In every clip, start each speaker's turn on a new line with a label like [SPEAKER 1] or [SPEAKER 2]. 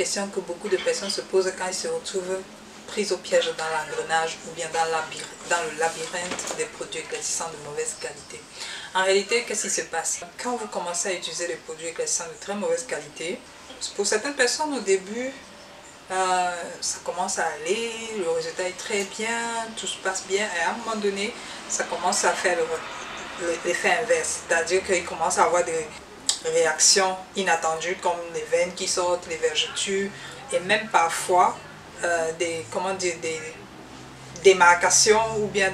[SPEAKER 1] question que beaucoup de personnes se posent quand ils se retrouvent prises au piège dans l'engrenage ou bien dans le labyrinthe des produits éclaircissants de mauvaise qualité. En réalité, qu'est-ce qui se passe? Quand vous commencez à utiliser des produits éclaircissants de très mauvaise qualité, pour certaines personnes au début, ça commence à aller, le résultat est très bien, tout se passe bien, et à un moment donné, ça commence à faire l'effet inverse, c'est-à-dire qu'il commence à avoir des réactions inattendues comme les veines qui sortent, les vergetures, et même parfois des démarcations ou bien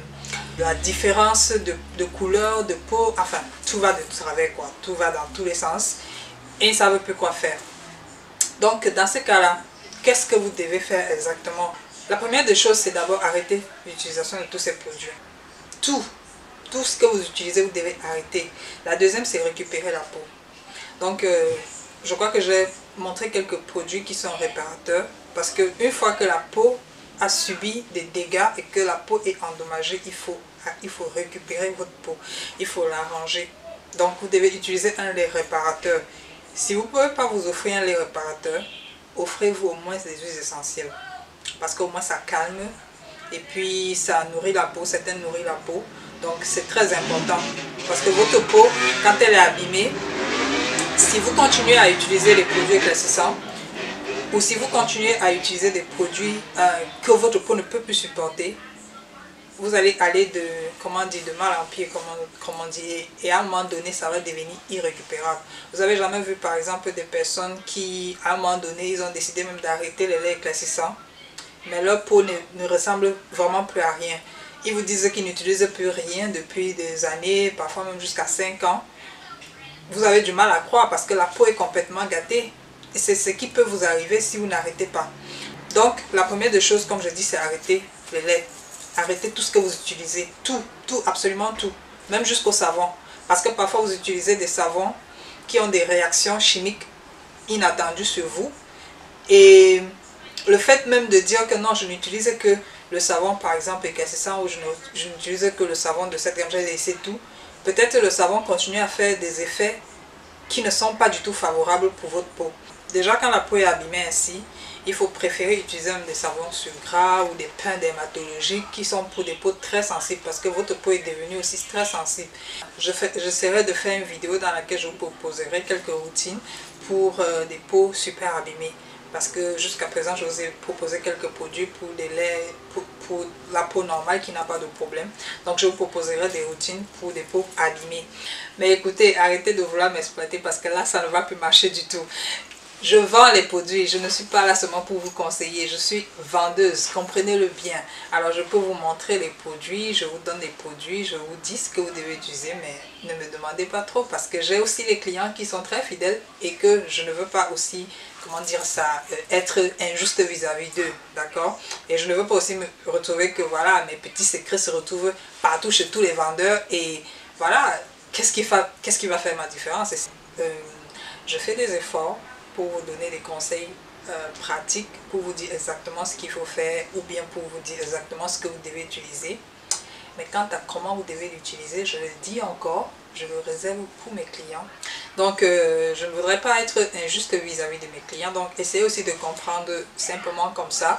[SPEAKER 1] la différence de couleur, de peau, enfin tout va de travers quoi, tout va dans tous les sens et ils ne savent plus quoi faire. Donc dans ce cas-là, qu'est-ce que vous devez faire exactement? La première des choses, c'est d'abord arrêter l'utilisation de tous ces produits. Tout ce que vous utilisez, vous devez arrêter. La deuxième, c'est récupérer la peau. Donc, je crois que j'ai montré quelques produits qui sont réparateurs. Parce qu'une fois que la peau a subi des dégâts et que la peau est endommagée, il faut récupérer votre peau. Il faut la ranger. Donc, vous devez utiliser un lait réparateur. Si vous ne pouvez pas vous offrir un lait réparateur, offrez-vous au moins des huiles essentielles. Parce qu'au moins, ça calme. Et puis, ça nourrit la peau. Certaines nourrissent la peau. Donc c'est très important parce que votre peau, quand elle est abîmée, si vous continuez à utiliser les produits éclaircissants ou si vous continuez à utiliser des produits que votre peau ne peut plus supporter, vous allez aller de mal en pire, et à un moment donné, ça va devenir irrécupérable. Vous avez jamais vu par exemple des personnes qui, à un moment donné, ils ont décidé même d'arrêter les laits éclaircissants, mais leur peau ne ressemble vraiment plus à rien. Ils vous disent qu'ils n'utilisent plus rien depuis des années, parfois même jusqu'à 5 ans. Vous avez du mal à croire parce que la peau est complètement gâtée. Et c'est ce qui peut vous arriver si vous n'arrêtez pas. Donc, la première des choses, comme je dis, c'est arrêter les laits. Arrêtez tout ce que vous utilisez. Tout, absolument tout. Même jusqu'au savon. Parce que parfois, vous utilisez des savons qui ont des réactions chimiques inattendues sur vous. Et le fait même de dire que non, je n'utilise que le savon par exemple éclaircissant ou je n'utilise que le savon de cette gamme, j'ai laissé tout. Peut-être le savon continue à faire des effets qui ne sont pas du tout favorables pour votre peau. Déjà quand la peau est abîmée ainsi, il faut préférer utiliser des savons sur gras ou des pains dermatologiques qui sont pour des peaux très sensibles parce que votre peau est devenue aussi très sensible. J'essaierai de faire une vidéo dans laquelle je vous proposerai quelques routines pour des peaux super abîmées. Parce que jusqu'à présent, je vous ai proposé quelques produits pour des laits, pour la peau normale qui n'a pas de problème. Donc, je vous proposerai des routines pour des peaux abîmées. Mais écoutez, arrêtez de vouloir m'exploiter parce que là, ça ne va plus marcher du tout. Je vends les produits, je ne suis pas là seulement pour vous conseiller, je suis vendeuse, comprenez-le bien. Alors je peux vous montrer les produits, je vous donne les produits, je vous dis ce que vous devez utiliser, mais ne me demandez pas trop parce que j'ai aussi les clients qui sont très fidèles et que je ne veux pas aussi, être injuste vis-à-vis d'eux, d'accord? Et je ne veux pas aussi me retrouver que voilà, mes petits secrets se retrouvent partout chez tous les vendeurs et voilà, qu'est-ce qui va faire ma différence? Je fais des efforts pour vous donner des conseils pratiques, pour vous dire exactement ce qu'il faut faire ou bien pour vous dire exactement ce que vous devez utiliser. Mais quant à comment vous devez l'utiliser, je le dis encore, je le réserve pour mes clients. Donc, je ne voudrais pas être injuste vis-à-vis de mes clients. Donc, essayez aussi de comprendre simplement comme ça.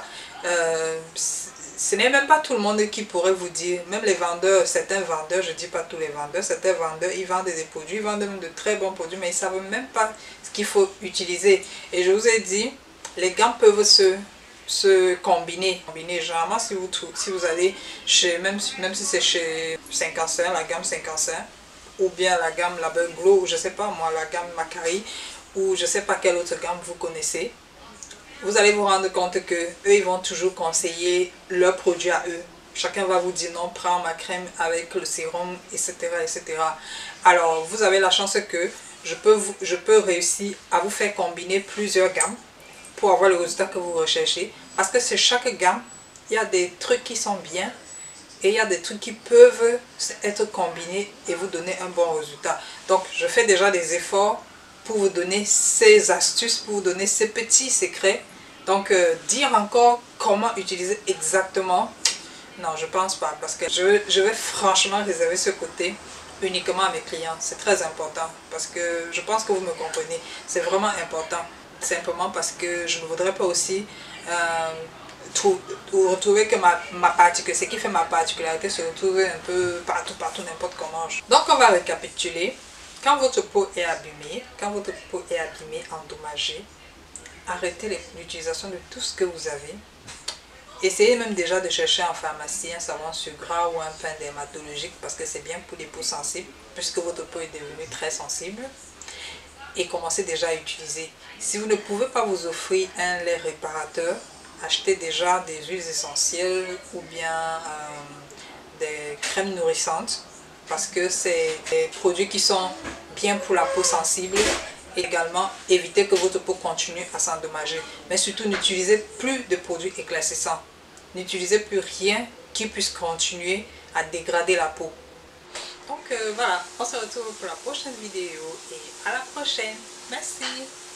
[SPEAKER 1] Ce n'est même pas tout le monde qui pourrait vous dire, même les vendeurs, certains vendeurs, je ne dis pas tous les vendeurs, certains vendeurs, ils vendent des produits, ils vendent même de très bons produits, mais ils ne savent même pas ce qu'il faut utiliser. Et je vous ai dit, les gammes peuvent se combiner. Généralement, si vous allez chez, même si c'est chez 55, la gamme 55, ou bien la gamme Label Glow, ou je ne sais pas moi, la gamme Macari, ou je ne sais pas quelle autre gamme vous connaissez, vous allez vous rendre compte que eux ils vont toujours conseiller leurs produits à eux. Chacun va vous dire non, prends ma crème avec le sérum, etc. etc. Alors vous avez la chance que je peux réussir à vous faire combiner plusieurs gammes pour avoir le résultat que vous recherchez. Parce que c'est chaque gamme, il y a des trucs qui sont bien et il y a des trucs qui peuvent être combinés et vous donner un bon résultat. Donc je fais déjà des efforts pour vous donner ces astuces, pour vous donner ces petits secrets. Donc, dire encore comment utiliser exactement, non, je pense pas. Parce que je vais franchement réserver ce côté uniquement à mes clients. C'est très important. Parce que je pense que vous me comprenez. C'est vraiment important. simplement parce que je ne voudrais pas aussi retrouver que ce qui fait ma particularité se retrouve un peu partout, n'importe comment. Donc on va récapituler. Quand votre peau est abîmée, endommagée, arrêtez l'utilisation de tout ce que vous avez. Essayez même déjà de chercher en pharmacie un savon sur gras ou un pain dermatologique parce que c'est bien pour les peaux sensibles puisque votre peau est devenue très sensible. Et commencez déjà à utiliser. Si vous ne pouvez pas vous offrir un lait réparateur, achetez déjà des huiles essentielles ou bien des crèmes nourrissantes parce que c'est des produits qui sont bien pour la peau sensible. Également, évitez que votre peau continue à s'endommager. Mais surtout, n'utilisez plus de produits éclaircissants. N'utilisez plus rien qui puisse continuer à dégrader la peau. Donc voilà, on se retrouve pour la prochaine vidéo et à la prochaine. Merci.